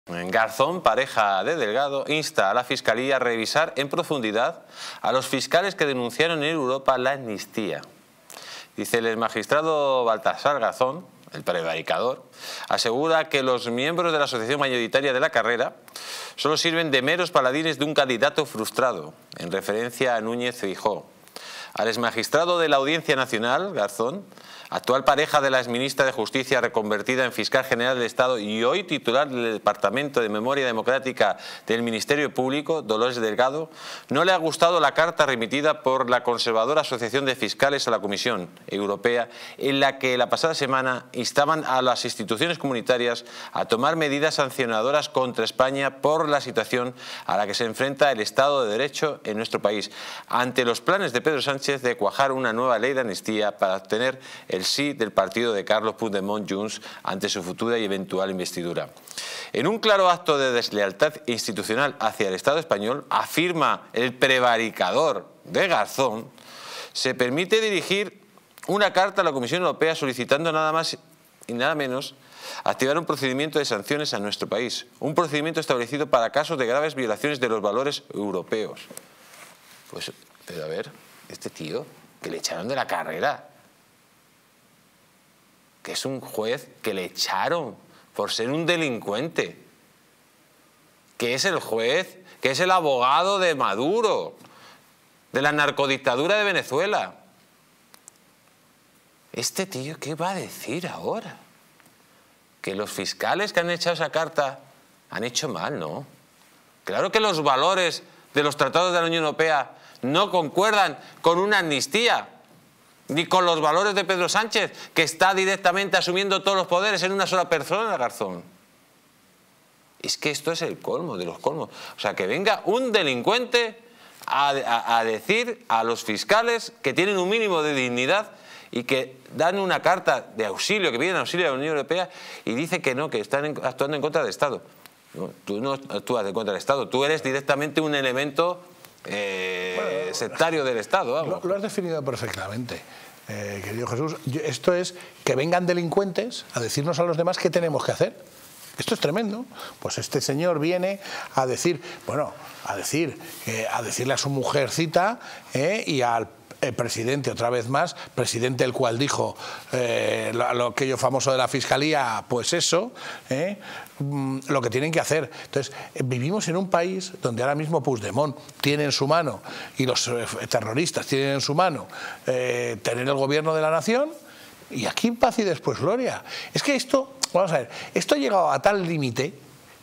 Garzón, pareja de Delgado, insta a la Fiscalía a revisar en profundidad a los fiscales que denunciaron en Europa la amnistía. Dice el exmagistrado Baltasar Garzón, el prevaricador, asegura que los miembros de la asociación mayoritaria de la carrera solo sirven de meros paladines de un candidato frustrado, en referencia a Núñez Feijóo. Al exmagistrado de la Audiencia Nacional, Garzón, actual pareja de la exministra de Justicia reconvertida en fiscal general del Estado y hoy titular del Departamento de Memoria Democrática del Ministerio Público, Dolores Delgado, no le ha gustado la carta remitida por la conservadora Asociación de Fiscales a la Comisión Europea, en la que la pasada semana instaban a las instituciones comunitarias a tomar medidas sancionadoras contra España por la situación a la que se enfrenta el Estado de Derecho en nuestro país, ante los planes de Pedro Sánchez de cuajar una nueva ley de amnistía para obtener el sí del partido de Carles Puigdemont Junts ante su futura y eventual investidura. En un claro acto de deslealtad institucional hacia el Estado español, afirma el prevaricador de Garzón, se permite dirigir una carta a la Comisión Europea solicitando nada más y nada menos activar un procedimiento de sanciones a nuestro país, un procedimiento establecido para casos de graves violaciones de los valores europeos. Pues, pero a ver, este tío que le echaron de la carrera, que es un juez que le echaron por ser un delincuente, que es el juez, que es el abogado de Maduro, de la narcodictadura de Venezuela. Este tío, ¿qué va a decir ahora? Que los fiscales que han echado esa carta han hecho mal, ¿no? Claro que los valores de los tratados de la Unión Europea no concuerdan con una amnistía, ni con los valores de Pedro Sánchez, que está directamente asumiendo todos los poderes en una sola persona, Garzón. Es que esto es el colmo de los colmos. O sea, que venga un delincuente a decir a los fiscales que tienen un mínimo de dignidad y que dan una carta de auxilio, que piden auxilio de la Unión Europea y dice que no, que están actuando en contra del Estado. No, tú no actúas en contra del Estado, tú eres directamente un elemento sectario del Estado. Vamos. Lo has definido perfectamente, querido Jesús. Esto es que vengan delincuentes a decirnos a los demás qué tenemos que hacer. Esto es tremendo. Pues este señor viene a decir, bueno, a decirle a su mujercita y al presidente, otra vez más, presidente el cual dijo aquello famoso de la Fiscalía, pues eso, lo que tienen que hacer. Entonces, vivimos en un país donde ahora mismo Puigdemont tiene en su mano, y los terroristas tienen en su mano, tener el gobierno de la nación, y aquí paz y después gloria. Es que esto, vamos a ver, esto ha llegado a tal límite,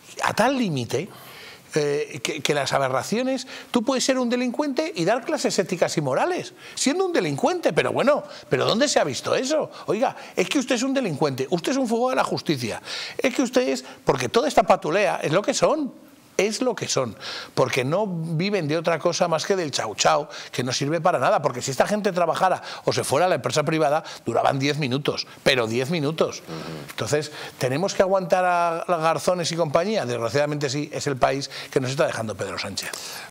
que las aberraciones, tú puedes ser un delincuente y dar clases éticas y morales, siendo un delincuente, pero bueno, ¿pero dónde se ha visto eso? Oiga, es que usted es un delincuente, usted es un fuego de la justicia, es que usted es, porque toda esta patulea es lo que son, porque no viven de otra cosa más que del chau chau, que no sirve para nada, porque si esta gente trabajara o se fuera a la empresa privada, duraban 10 minutos, pero 10 minutos. Entonces, ¿tenemos que aguantar a Garzones y compañía? Desgraciadamente sí, es el país que nos está dejando Pedro Sánchez.